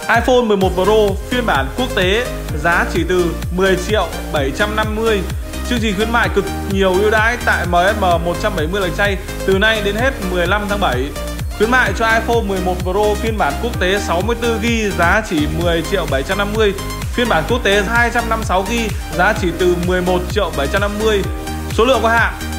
iPhone 11 Pro phiên bản quốc tế giá chỉ từ 10 triệu 750. Chương trình khuyến mại cực nhiều ưu đãi tại MSM 170 Lạch Tray từ nay đến hết 15 tháng 7. Khuyến mại cho iPhone 11 Pro phiên bản quốc tế 64GB giá chỉ 10 triệu 750. Phiên bản quốc tế 256GB giá chỉ từ 11 triệu 750. Số lượng có hạn.